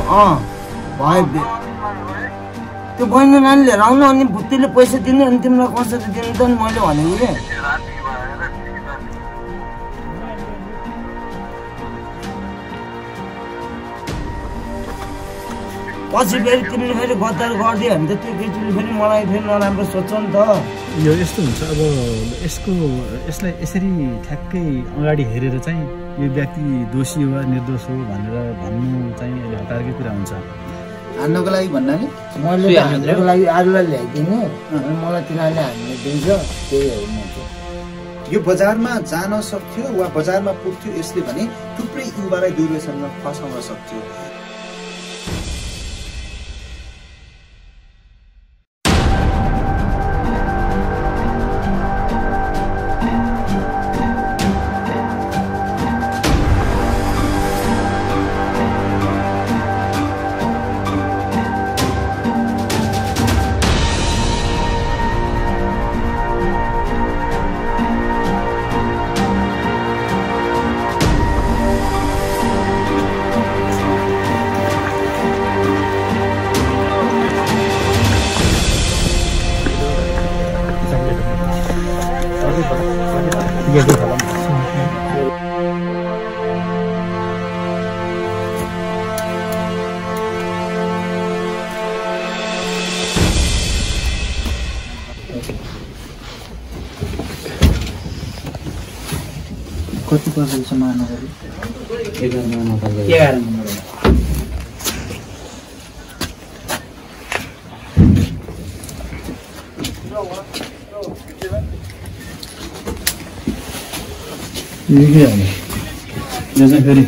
भयो त्यो बहिनी नानी लिएर आउनु अनि भुत्तीले पैसा दिने अनि तिमीलाई कसरी दिनु त नि मैले भनेको कि पछि फेरि तिमीले फेरि गद्दार गरिदियो भने त त्यो केटीले फेरि मलाई फेरि नराम्रो सोध्छ नि त यो यस्तो हुन्छ अब यसलाई यसरी ठ्याक्कै अगाडि हेरेर चाहिँ यो व्यक्ति दोषी वा निर्दोष हो भनेर भन्नु चाहिँ अहिले हतारकै कुरा हुन्छ हान्नको लागि भन्दा नि मैले हान्नको लागि आलुलाई ल्याइदिने अनि मलाई तिनीहरूले हान्ने दिन्छ त्यही हो म यो बजारमा जान सक्थ्यो वा बजारमा पुग्थ्यो यसले भने थुप्रै युवालाई दुर्व्यसनमा फसाउन सक्थ्यो कति पर्छ महानगरी 11 नम्बर यो चाहिँ फेरि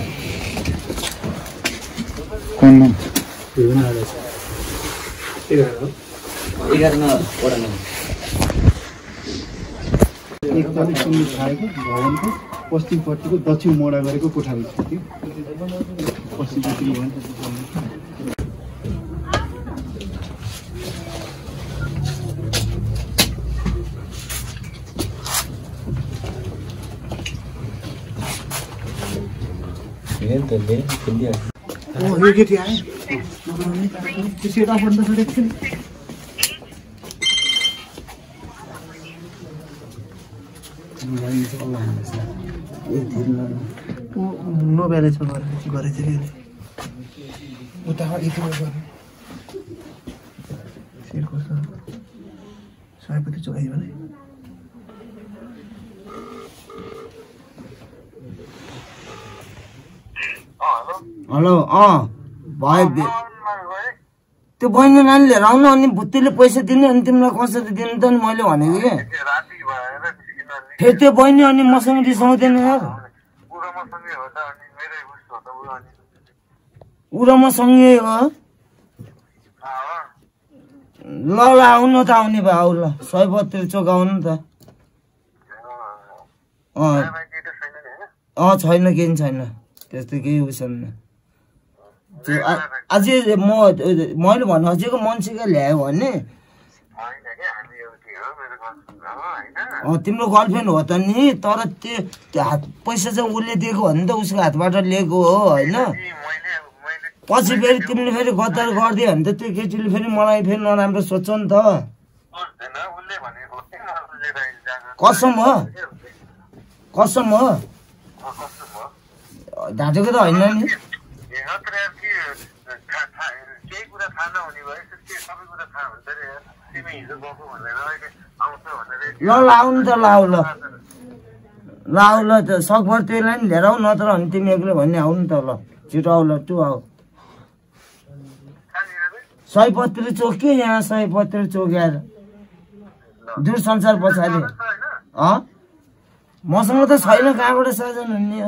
कोन नाम 11 मा वडा नम्बर एकतालिस सुन्नु थालेको भवनको पश्चिमपट्टिको दक्षिण मोडा गरेको कोठारी छ त्यो पश्चिमपट्टि भवन यो केटी आयो त्यो सेट अफ बन्द गरेको थियो नो ब्यालेन्समा गरेको थियो उता यति गर्नु सेट कस्तो सयपत्ती चोखाइ भने हेलो भयो त्यो बहिनी नानी लिएर आउनु अनि भुत्तीले पैसा दिने अनि तिमीलाई कसरी दिनु त नि मैले भनेको कि फेरि त्यो बहिनी अनि मसँग रिसाउँदैन यार ऊ र म सँगै हो ल आउनु त आउने भयो आउ ल 132 चोक आउनु त छैन केही छैन त्यस्तो केही उयो छैन अझै मैले भन्नु खोजेको मान्छेको ल्यायो भने तिम्रो गर्लफ्रेन्ड हो त नि तर त्यो हात पैसा चाहिँ उसले दिएको हो नि त उसको हातबाट लिएको हो होइन पछि फेरि तिमीले फेरि गद्दार गरिदियो भने त त्यो केटीले फेरि मलाई फेरि नराम्रो सोध्छ नि त कसम हो ढाँटेको त होइन नि ल आउनु त ल त सकभर त्यसलाई नि लिएर आऊ नत्र भने तिमी एक्लै भन्ने आउनु त ल छिटो आऊ ल टु आऊ 132 चोक के यहाँ 132 चोक यार दूरसञ्चार पछाडि मसँग त छैन कहाँबाट साजन हुने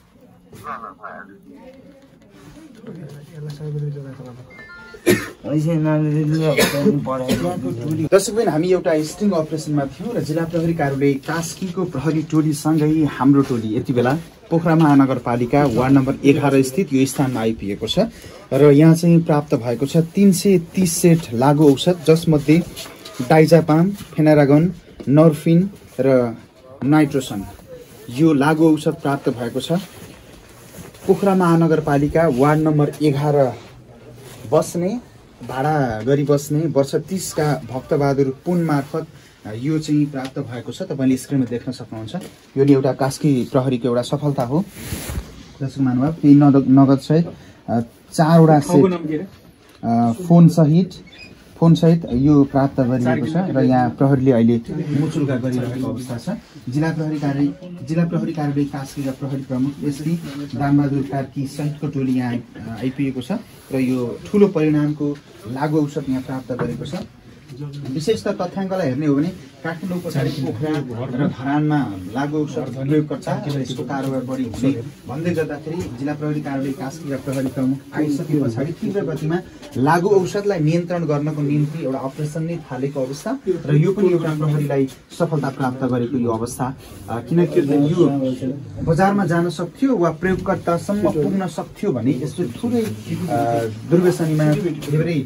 दर्शकबिन हामी एउटा स्टिङ अपरेसनमा थियौँ र जिल्ला प्रहरी कार्यालय कास्कीको प्रहरी टोलीसँगै हाम्रो टोली यति बेला पोखरा महानगरपालिका वार्ड नम्बर 11 स्थित यो स्थानमा आइपुगेको छ र यहाँ चाहिँ प्राप्त भएको छ 330 सेट लागु औषध जसमध्ये डाइजापाम, फेनारागन, नर्फिन र नाइट्रोसन यो लागु औषध प्राप्त भएको छ। पोखरा महानगरपालिका वार्ड नम्बर 11 बस्ने भाडा गरी बस्ने वर्ष 30 का भक्तबहादुर पुन मार्फत यो चाहिँ प्राप्त भएको छ। तपाईँले स्क्रिनमा देख्न सक्नुहुन्छ। यो नि एउटा कास्की प्रहरीको एउटा सफलता हो। दर्शक महानुभाव, केही नगद सहित 4 वटा सेट फोन सहित यो प्राप्त गरिएको छ र यहाँ प्रहरीले अहिले मुचुल्का गरिरहेको अवस्था छ। जिल्ला प्रहरी कार्यालय कास्कीका प्रहरी प्रमुख एसपी रामबहादुर कार्की सहितको टोली यहाँ आइपुगेको छ र यो ठुलो परिणामको लागु औषध यहाँ प्राप्त गरेको छ। विशेष त तथ्याङ्कलाई हेर्ने हो भने काठमाडौँ पछाडि पोखरा र धरानमा लागु औषध प्रयोगकर्ता र यसको कारोबार बढी हुने भन्दै गर्दाखेरि जिल्ला प्रहरी कार्यालय कास्कीका प्रहरी प्रमुख आइसके पछाडि तीव्र गतिमा लागु औषधलाई नियन्त्रण गर्नको निम्ति एउटा अपरेसन नै थालेको अवस्था र यो पनि एउटा प्रहरीलाई सफलता प्राप्त गरेको यो अवस्था। किनकि यो बजारमा जान सक्थ्यो वा प्रयोगकर्तासम्म पुग्न सक्थ्यो भने यस्तो ठुलै दुर्व्यसनीमा धेरै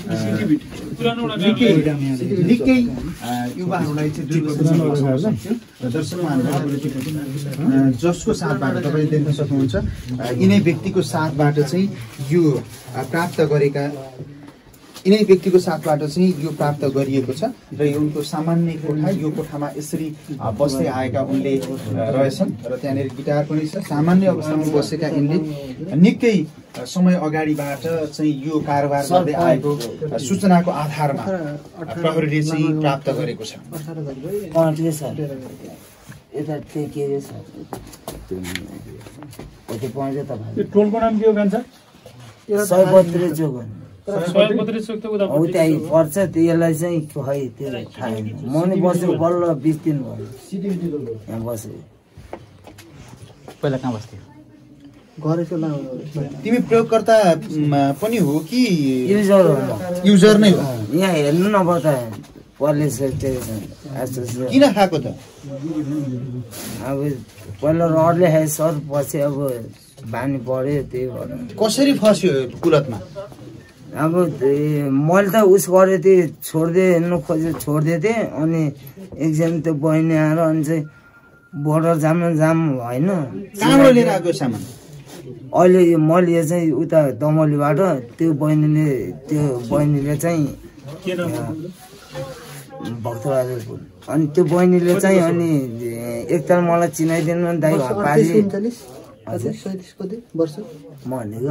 निकै युवाहरूलाई चाहिँ जसको साथबाट तपाईँले देख्न सक्नुहुन्छ यिनै व्यक्तिको साथबाट चाहिँ यो प्राप्त गरिएको छ र यो उनको सामान्य कोठा, यो कोठामा यसरी बस्दै आएका उनले रहेछन् र त्यहाँनिर गिटार पनि छ। सामान्य अवस्थामा बसेका यिनले निकै समय अगाडिबाट चाहिँ यो कारोबार गर्दै आएको सूचनाको आधारमा प्रहरीले चाहिँ प्राप्त गरेको छ। टोलको नाम के हो भन्छ? सयपत्री चोक त्यही पर्छ। त्यसलाई चाहिँ खै त्यो थाहा छैन। म नि बसेको बल्ल 20 दिन भयो यहाँ बसेको। पहिला कहाँ बस्थ्यो? तिमी प्रयोगकर्ता पनि हो कि युजर नै हो? यहाँ हेर्नु नपर्छ पुलिस किन खाएको त? अब पहिला रडले खाए सर, पछि अब बानी पर्यो त्यही भएर। कसरी फस्यो कुलतमा? अब मैले त उस गरेको थिएँ, छोडिदिएको थिएँ अनि एकजना त्यो बहिनी आएर अनि चाहिँ बोर्डर जाम होइन। कहाँबाट लिएर आएको सामान? अहिले मैले यो चाहिँ उता दमलीबाट त्यो बहिनीले चाहिँ भक्तबहादुर पुन अनि त्यो बहिनीले चाहिँ अनि एकताल मलाई चिनाइदिनु दाइ पाजी म भनेको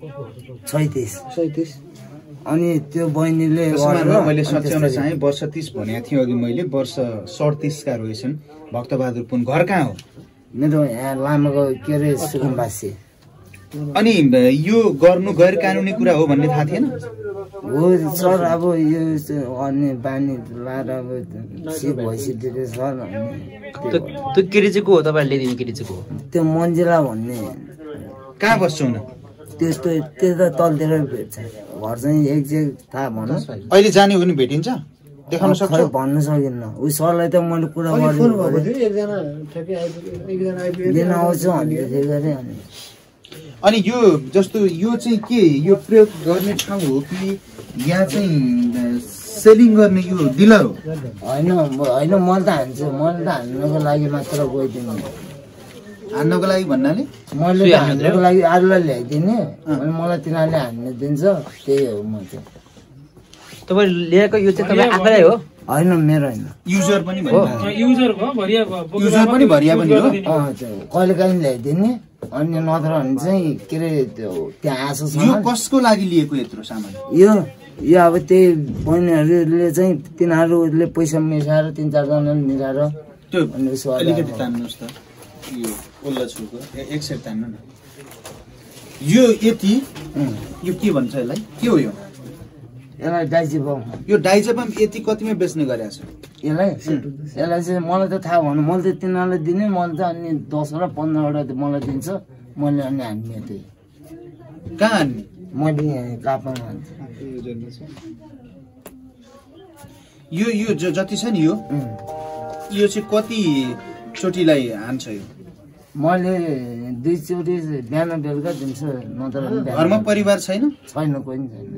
36 अनि त्यो बहिनीले मैले सच्याउन चाहे वर्ष 30 भनेको थिएँ अघि मैले। वर्ष 37 का रहेछन् भक्तबहादुर पुन। घर कहाँ हो? मेरो यहाँ लामाको के अरे सुकुम्बासी। अनि यो गर्नु गैर कानुनी कुरा हो भन्ने थाहा थिएन? हो सर, अब यो अन्य बानी लाएर अब सिप भइसक्यो सर। त्यो केटी चाहिँ को हो? तपाईँहरूले दिने केटी चाहिँ को हो? त्यो मन्जिला भन्ने। कहाँ बस्छौ न? त्यस्तो त्यो त तलतिर भेट्छ। घर चाहिँ एक्ज्याक्ट थाहा भन्नु। अहिले जाने हो भने भेटिन्छ? देखाउन सक्छ? भन्नु सकिन्न। उ सरलाई त मैले कुरा गरेँ दिन आउँछु भन्दै थियो गरे। अनि यो जस्तो यो चाहिँ के यो प्रयोग गर्ने ठाउँ हो कि यहाँ चाहिँ सेलिङ गर्ने यो डिलर हो? होइन मैले त हान्छु। मैले त हान्नुको लागि मात्र गइदिनु। हान्नको लागि भन्नाले मैले हान्नुको लागि अरूलाई ल्याइदिने अनि मलाई तिनीहरूले हान्नु दिन्छ, त्यही हो। म चाहिँ तपाईँ ल्याएको यो चाहिँ तपाईँ आफैलाई हो? होइन, मेरो होइन। युजर पनि हो? कहिले काहीँ ल्याइदिने अनि नत्र भने चाहिँ के अरे त्यो त्यहाँ आएको छ। यो कसको लागि लिएको यत्रो सामान? यो अब त्यही बहिनीहरूले चाहिँ तिनीहरूले पैसा मिसाएर 3-4 जनाले मिलाएर अलिकति तान्नुहोस् त। यो ओल्ला छुको एक सेट तान्नु न। यो यति यो के भन्छ यसलाई? के हो यो? यसलाई डाइजेबम। यो डाइजेबम यति कतिमा बेच्ने गरेको छ? यसलाई चाहिँ मलाई त थाहा भएन। मैले त तिनीहरूलाई दिने, मैले त अनि 10 र 15 वटा मलाई दिन्छ। मैले अनि हान्ने त्यही। कहाँ हान्ने? मैले कापामा हान्छु। यो जति छ नि यो चाहिँ कति चोटिलाई हान्छ? यो मैले 2 चोटि बिहान बेलुका दिन्छु। नत्र घरमा परिवार छैन? छैन, कोही पनि छैन।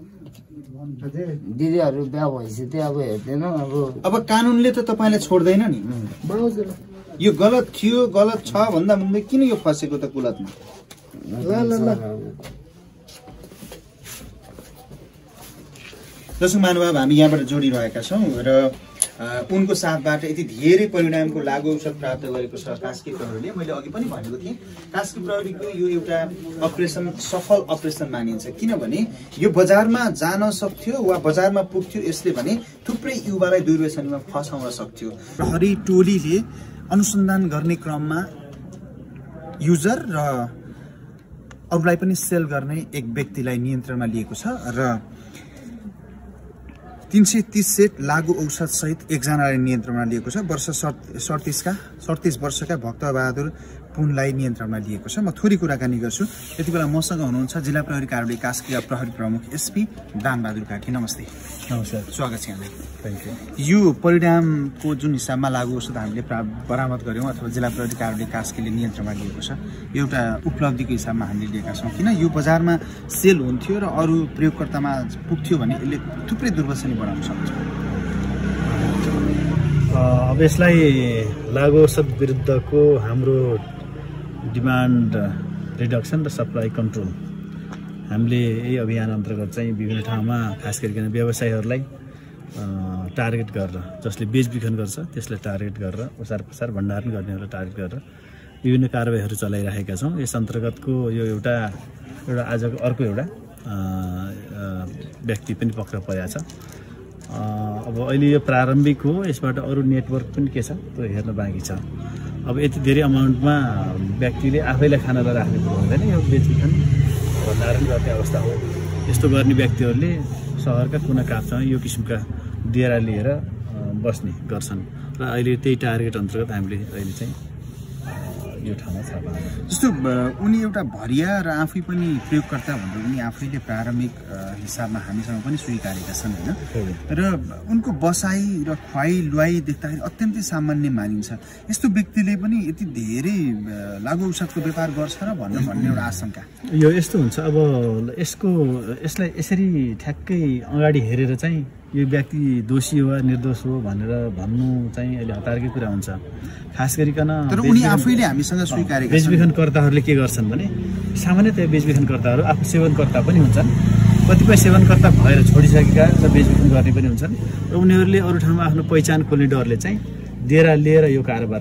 दिदीहरू बिहा भइसक्यो, अब हेर्दैन। अब कानुनले त तपाईँलाई छोड्दैन नि। यो गलत थियो, गलत छ भन्दा भन्दै किन यो फसेको त कुलतमा? दर्शक महानुभाव हामी यहाँबाट जोडिरहेका छौँ र उनको साथबाट यति धेरै परिणामको लागु औषध प्राप्त गरेको छ कास्की प्रहरीले। मैले अघि पनि भनेको थिएँ कास्की प्रहरीको यो एउटा अपरेसन सफल अपरेसन मानिन्छ, किनभने यो बजारमा जान सक्थ्यो वा बजारमा पुग्थ्यो, यसले भने थुप्रै युवालाई दुर्व्यसनीमा फसाउन सक्थ्यो। प्रहरी टोलीले अनुसन्धान गर्ने क्रममा युजर र अरूलाई पनि सेल गर्ने एक व्यक्तिलाई नियन्त्रणमा लिएको छ र 330 सेट लागु औषध सहित एकजनालाई नियन्त्रणमा लिएको छ। वर्ष 37 वर्षका भक्तबहादुर पुनलाई नियन्त्रणमा लिएको छ। म थोरै कुराकानी गर्छु। यति बेला मसँग हुनुहुन्छ जिल्ला प्रहरी कार्यालय कास्की प्रहरी प्रमुख एसपी दानबहादुर कार्की। नमस्ते। नमस्कार, स्वागत छ यहाँलाई। Thank you. यो परिणामको जुन हिसाबमा लागु औषध हामीले बरामद गर्यौँ अथवा जिल्ला प्रहरी कार्यालय कास्कीले नियन्त्रणमा लिएको छ, एउटा उपलब्धिको हिसाबमा हामीले लिएका छौँ। किन यो बजारमा सेल हुन्थ्यो र अरू प्रयोगकर्तामा पुग्थ्यो भने यसले थुप्रै दुर्व्यसनी बनाउन सक्छ। अब यसलाई लागु औषध विरुद्धको हाम्रो डिमान्ड रिडक्सन र सप्लाई कन्ट्रोल हामीले यही अभियान अन्तर्गत चाहिँ विभिन्न ठाउँमा खास गरिकन व्यवसायीहरूलाई टार्गेट गरेर, जसले बेचबिखन गर्छ त्यसलाई टार्गेट गरेर, ओसार पसार भण्डारण गर्नेहरूलाई टार्गेट गरेर विभिन्न कारबाहीहरू चलाइरहेका छौँ। यस अन्तर्गतको यो एउटा आजको अर्को एउटा व्यक्ति पनि पक्रा परेको छ। अब अहिले यो प्रारम्भिक हो, यसबाट अरू नेटवर्क पनि के छ त्यो हेर्न बाँकी छ। अब यति धेरै अमाउन्टमा व्यक्तिले आफैलाई खानालाई राख्ने कुरो हुँदैन, यो बेचबिखन भण्डारण गर्ने अवस्था हो। यस्तो गर्ने व्यक्तिहरूले सहरका कुना काप्चामा यो किसिमका डेरा लिएर बस्ने गर्छन् र अहिले त्यही टार्गेट अन्तर्गत हामीले अहिले चाहिँ यो ठाउँमा छापा। जस्तो उनी एउटा भरिया र आफै पनि प्रयोगकर्ता भन्दा उनी आफैले प्रारम्भिक हिसाबमा हामीसँग पनि स्वीकारेका छन् होइन, र उनको बसाइ र खुवाई लुवाई देख्दाखेरि अत्यन्तै सामान्य मानिन्छ। यस्तो व्यक्तिले पनि यति धेरै लागु औषधको व्यापार गर्छ र भन्ने एउटा आशंका यो यस्तो हुन्छ। अब यसलाई यसरी ठ्याक्कै अगाडि हेरेर चाहिँ यो व्यक्ति दोषी हो वा निर्दोष हो भनेर भन्नु चाहिँ अहिले हतारकै कुरा हुन्छ। खास गरिकन तर उनी आफैले हामीसँग स्वीकारेका छन्। बेचबिखनकर्ताहरूले के गर्छन् भने सामान्यतया बेचबिखनकर्ताहरू आफू सेवनकर्ता पनि हुन्छन्, कतिपय सेवनकर्ता भएर छोडिसकेका र बेचबिखन गर्ने पनि हुन्छन् र उनीहरूले अरू ठाउँमा आफ्नो पहिचान खोल्ने डरले चाहिँ डेरा लिएर यो कारोबार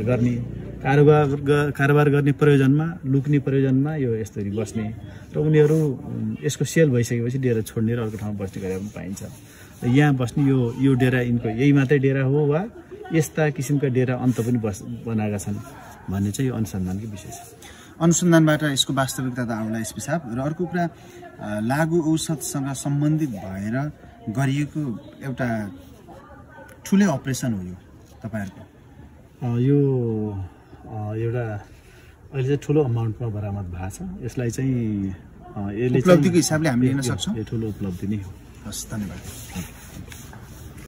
गर्ने प्रयोजनमा, लुक्ने प्रयोजनमा यो यसरी बस्ने र उनीहरू यसको सेल भइसकेपछि डेरा छोड्ने र अर्को ठाउँमा बस्ने गरेर पनि पाइन्छ। र यहाँ बस्ने यो डेरा यिनको यही मात्रै डेरा हो वा यस्ता किसिमका डेरा अन्त पनि बनाएका छन् भन्ने चाहिँ यो अनुसन्धानको विषय छ। अनुसन्धानबाट यसको वास्तविकता त आउला एसपी साहब। र अर्को कुरा लागु औषधसँग सम्बन्धित भएर गरिएको एउटा ठुलै अपरेसन हो यो तपाईँहरूको। यो एउटा अहिले चाहिँ ठुलो अमाउन्टमा बरामद भएको छ। यसलाई चाहिँ उपलब्धिको हिसाबले हामी लिन सक्छौँ। यो ठुलो उपलब्धि नै हो। हस्, धन्यवाद।